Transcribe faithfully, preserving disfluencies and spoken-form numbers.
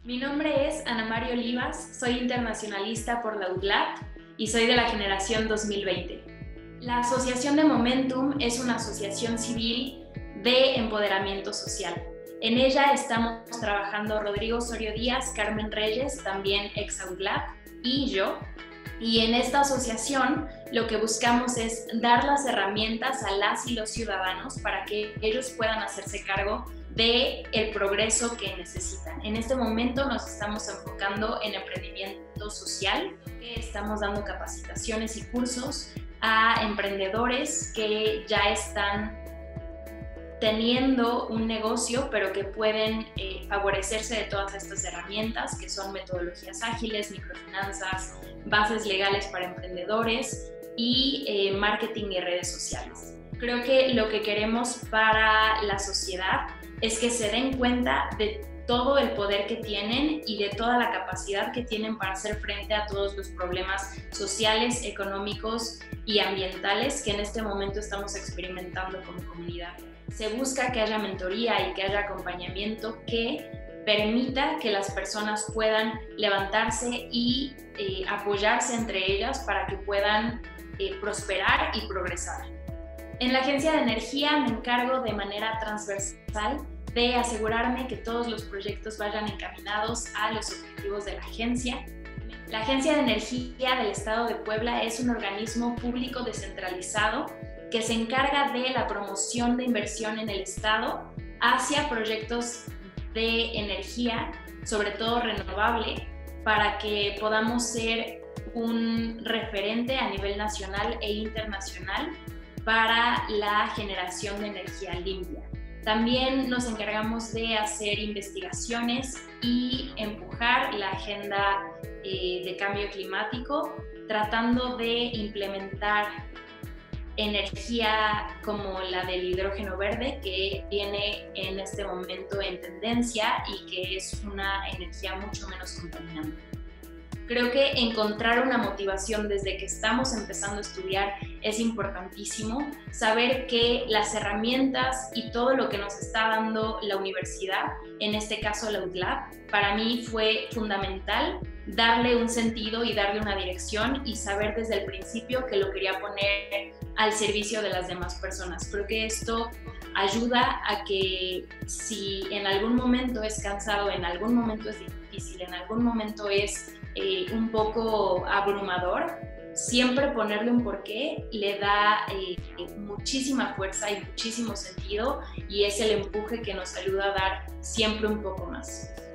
Mi nombre es Ana María Olivas, soy internacionalista por la U D L A P y soy de la generación dos mil veinte. La Asociación de Momentum es una asociación civil de empoderamiento social. En ella estamos trabajando Rodrigo Osorio Díaz, Carmen Reyes, también ex U D L A P, y yo. Y en esta asociación lo que buscamos es dar las herramientas a las y los ciudadanos para que ellos puedan hacerse cargo del progreso que necesitan. En este momento nos estamos enfocando en emprendimiento social, estamos dando capacitaciones y cursos a emprendedores que ya están teniendo un negocio, pero que pueden eh, favorecerse de todas estas herramientas, que son metodologías ágiles, microfinanzas, bases legales para emprendedores y eh, marketing y redes sociales. Creo que lo que queremos para la sociedad es que se den cuenta de todo el poder que tienen y de toda la capacidad que tienen para hacer frente a todos los problemas sociales, económicos y ambientales que en este momento estamos experimentando como comunidad. Se busca que haya mentoría y que haya acompañamiento que permita que las personas puedan levantarse y eh, apoyarse entre ellas para que puedan eh, prosperar y progresar. En la Agencia de Energía me encargo de manera transversal de asegurarme que todos los proyectos vayan encaminados a los objetivos de la agencia. La Agencia de Energía del Estado de Puebla es un organismo público descentralizado que se encarga de la promoción de inversión en el Estado hacia proyectos de energía, sobre todo renovable, para que podamos ser un referente a nivel nacional e internacional para la generación de energía limpia. También nos encargamos de hacer investigaciones y empujar la agenda eh, de cambio climático, tratando de implementar energía como la del hidrógeno verde, que viene en este momento en tendencia y que es una energía mucho menos contaminante. Creo que encontrar una motivación desde que estamos empezando a estudiar es importantísimo. Saber que las herramientas y todo lo que nos está dando la universidad, en este caso la U D L A P, para mí fue fundamental darle un sentido y darle una dirección y saber desde el principio que lo quería poner al servicio de las demás personas. Creo que esto ayuda a que si en algún momento es cansado, en algún momento es difícil, en algún momento es eh, un poco abrumador, siempre ponerle un porqué le da eh, muchísima fuerza y muchísimo sentido, y es el empuje que nos ayuda a dar siempre un poco más.